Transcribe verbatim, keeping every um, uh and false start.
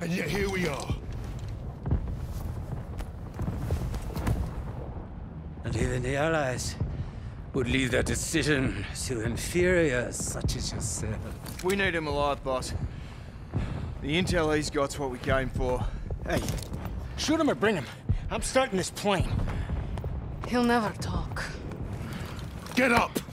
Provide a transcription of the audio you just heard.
And yet here we are. And even the Allies would leave their decision to inferiors such as yourself. We need him alive, boss. The intel he's got's what we came for. Hey, shoot him or bring him. I'm starting this plane. He'll never talk. Get up!